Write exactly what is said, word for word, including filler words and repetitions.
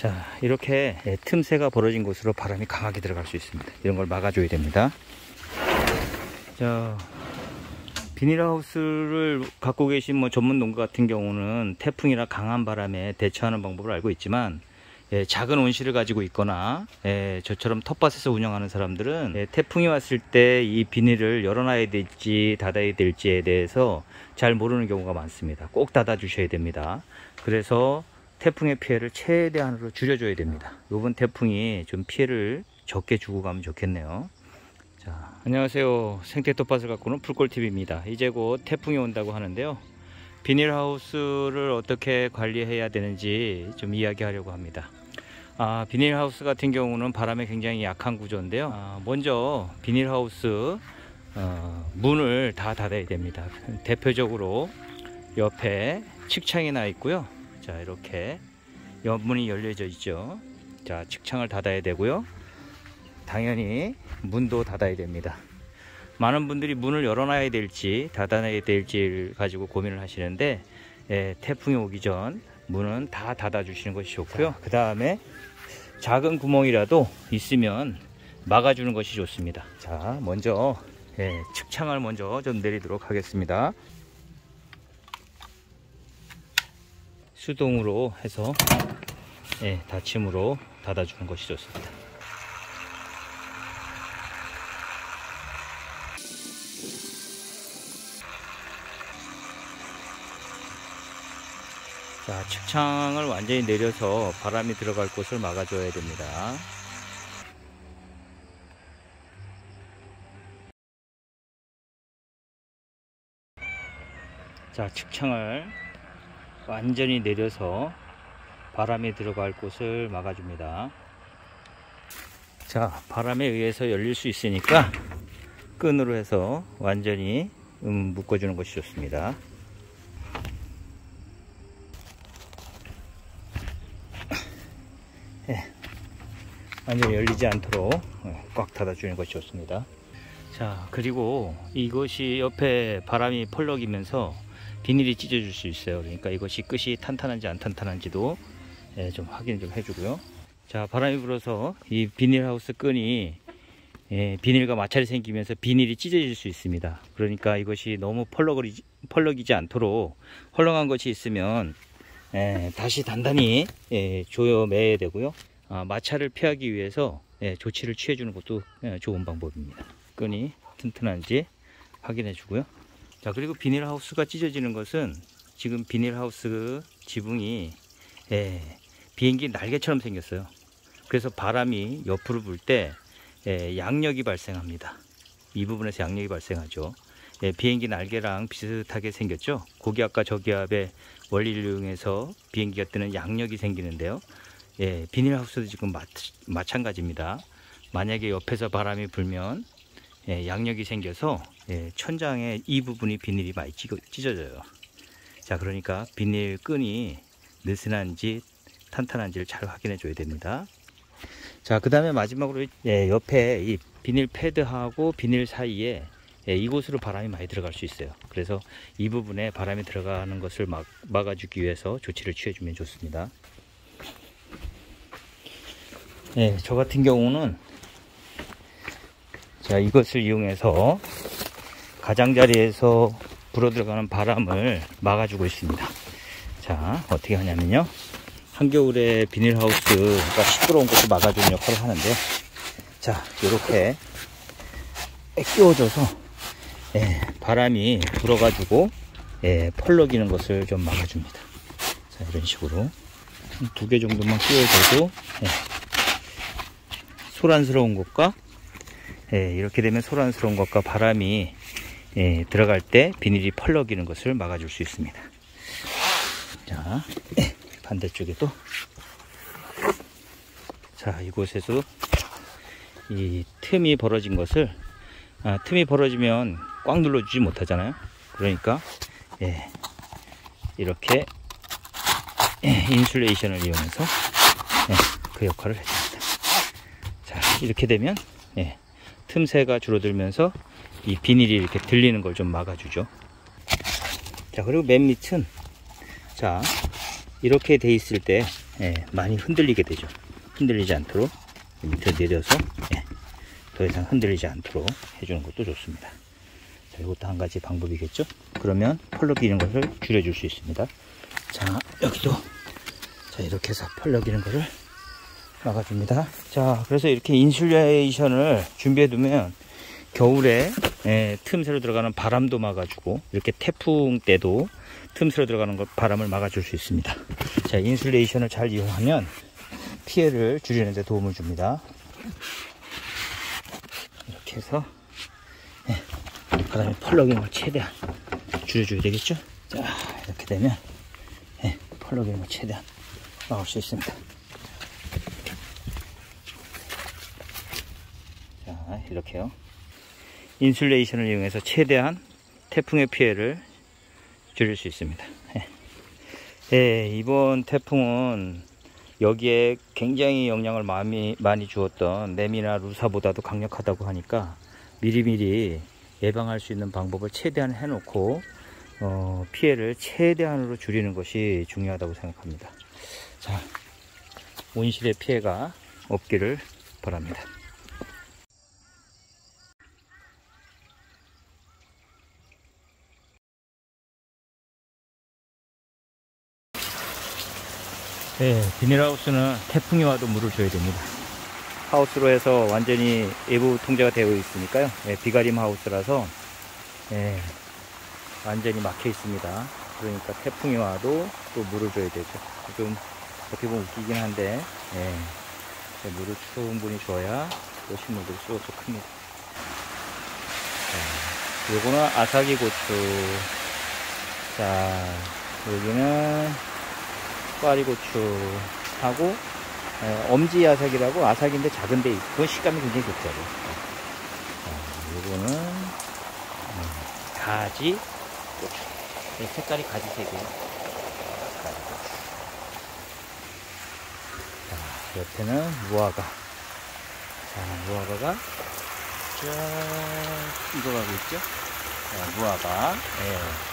자, 이렇게 틈새가 벌어진 곳으로 바람이 강하게 들어갈 수 있습니다. 이런 걸 막아줘야 됩니다. 자, 비닐하우스를 갖고 계신 뭐 전문 농가 같은 경우는 태풍이나 강한 바람에 대처하는 방법을 알고 있지만, 예, 작은 온실을 가지고 있거나 예, 저처럼 텃밭에서 운영하는 사람들은 예, 태풍이 왔을 때 이 비닐을 열어놔야 될지 닫아야 될지에 대해서 잘 모르는 경우가 많습니다. 꼭 닫아 주셔야 됩니다. 그래서 태풍의 피해를 최대한으로 줄여줘야 됩니다. 이번 태풍이 좀 피해를 적게 주고 가면 좋겠네요. 자, 안녕하세요. 생태 텃밭을 가꾸는 풀골티비입니다. 이제 곧 태풍이 온다고 하는데요, 비닐하우스를 어떻게 관리해야 되는지 좀 이야기하려고 합니다. 아, 비닐하우스 같은 경우는 바람에 굉장히 약한 구조인데요. 아, 먼저 비닐하우스 어, 문을 다 닫아야 됩니다. 대표적으로 옆에 측창이 나 있고요. 자, 이렇게 옆문이 열려져 있죠. 자, 측창을 닫아야 되고요. 당연히 문도 닫아야 됩니다. 많은 분들이 문을 열어놔야 될지 닫아놔야 될지를 가지고 고민을 하시는데, 예, 태풍이 오기 전 문은 다 닫아 주시는 것이 좋고요. 그 다음에 작은 구멍이라도 있으면 막아주는 것이 좋습니다. 자, 먼저 예, 측창을 먼저 좀 내리도록 하겠습니다. 수동으로 해서 예, 닫힘으로 닫아주는 것이 좋습니다. 자, 측창을 완전히 내려서 바람이 들어갈 곳을 막아줘야 됩니다. 자, 측창을 완전히 내려서 바람이 들어갈 곳을 막아줍니다. 자, 바람에 의해서 열릴 수 있으니까 끈으로 해서 완전히 음, 묶어주는 것이 좋습니다. 네, 완전히 열리지 않도록 꽉 닫아주는 것이 좋습니다. 자, 그리고 이것이 옆에 바람이 펄럭이면서 비닐이 찢어질 수 있어요. 그러니까 이것이 끝이 탄탄한지 안 탄탄한지도 예, 좀 확인 좀 해주고요. 자, 바람이 불어서 이 비닐하우스 끈이 예, 비닐과 마찰이 생기면서 비닐이 찢어질 수 있습니다. 그러니까 이것이 너무 펄럭이지, 펄럭이지 않도록 헐렁한 것이 있으면 예, 다시 단단히 예, 조여매야 되고요. 아, 마찰을 피하기 위해서 예, 조치를 취해주는 것도 예, 좋은 방법입니다. 끈이 튼튼한지 확인해 주고요. 자, 그리고 비닐하우스가 찢어지는 것은 지금 비닐하우스 지붕이 예, 비행기 날개처럼 생겼어요. 그래서 바람이 옆으로 불 때 예, 양력이 발생합니다. 이 부분에서 양력이 발생하죠. 예, 비행기 날개랑 비슷하게 생겼죠. 고기압과 저기압의 원리를 이용해서 비행기가 뜨는 양력이 생기는데요. 예, 비닐하우스도 지금 마, 마찬가지입니다. 만약에 옆에서 바람이 불면 예, 양력이 생겨서 예, 천장의 이 부분이 비닐이 많이 찢어져요. 자, 그러니까 비닐 끈이 느슨한지 탄탄한지를 잘 확인해 줘야 됩니다. 자, 그 다음에 마지막으로 예, 옆에 이 비닐 패드하고 비닐 사이에 예, 이곳으로 바람이 많이 들어갈 수 있어요. 그래서 이 부분에 바람이 들어가는 것을 막, 막아주기 위해서 조치를 취해주면 좋습니다. 예, 저 같은 경우는 자, 이것을 이용해서 가장자리에서 불어들어가는 바람을 막아주고 있습니다. 자, 어떻게 하냐면요, 한겨울에 비닐하우스가 시끄러운 것을 막아주는 역할을 하는데요. 자, 이렇게 끼워줘서 예, 바람이 불어가지고 예, 펄럭이는 것을 좀 막아줍니다. 자, 이런 식으로 두 개 정도만 끼워줘도 예, 소란스러운 것과 예, 이렇게 되면 소란스러운 것과 바람이 예, 들어갈 때 비닐이 펄럭이는 것을 막아줄 수 있습니다. 자, 예, 반대쪽에도 자, 이곳에서 이 틈이 벌어진 것을 아, 틈이 벌어지면 꽉 눌러주지 못하잖아요. 그러니까 예, 이렇게 예, 인슐레이션을 이용해서 예, 그 역할을 해줍니다. 자, 이렇게 되면 예, 틈새가 줄어들면서 이 비닐이 이렇게 들리는 걸 좀 막아주죠. 자, 그리고 맨 밑은 자, 이렇게 돼 있을 때 예, 많이 흔들리게 되죠. 흔들리지 않도록 밑으로 내려서 예, 더 이상 흔들리지 않도록 해주는 것도 좋습니다. 자, 이것도 한 가지 방법이겠죠. 그러면 펄럭이는 것을 줄여줄 수 있습니다. 자, 여기도 자 이렇게 해서 펄럭이는 것을 막아줍니다. 자, 그래서 이렇게 인슐레이션을 준비해 두면 겨울에 예, 틈새로 들어가는 바람도 막아주고, 이렇게 태풍 때도 틈새로 들어가는 것 바람을 막아줄 수 있습니다. 자, 인슐레이션을 잘 이용하면 피해를 줄이는 데 도움을 줍니다. 이렇게 해서 예, 바람이 펄럭이는 걸 최대한 줄여줘야 되겠죠. 자, 이렇게 되면 예, 펄럭이는 걸 최대한 막을 수 있습니다. 자, 이렇게요. 인슐레이션을 이용해서 최대한 태풍의 피해를 줄일 수 있습니다. 예. 예, 이번 태풍은 여기에 굉장히 영향을 많이, 많이 주었던 매미나 루사보다도 강력하다고 하니까 미리미리 예방할 수 있는 방법을 최대한 해놓고 어, 피해를 최대한으로 줄이는 것이 중요하다고 생각합니다. 자, 온실의 피해가 없기를 바랍니다. 네, 비닐하우스는 태풍이 와도 물을 줘야 됩니다. 하우스로 해서 완전히 외부 통제가 되어 있으니까요. 네, 비가림 하우스라서 네, 완전히 막혀 있습니다. 그러니까 태풍이 와도 또 물을 줘야 되죠. 좀 어떻게 보면 웃기긴 한데 네, 물을 충분히 줘야 또 식물들이 쑥쑥 큽니다. 자, 요거는 아사기 고추. 자, 여기는 꽈리고추하고 에, 엄지아삭이라고 아삭인데 작은데 그 식감이 굉장히 좋더라고요. 자, 요거는 음, 가지 고추. 네, 색깔이 가지색이에요. 가지고추. 자, 옆에는 무화과. 자, 무화과가 쫙 익어가고 있죠. 자, 무화과. 예.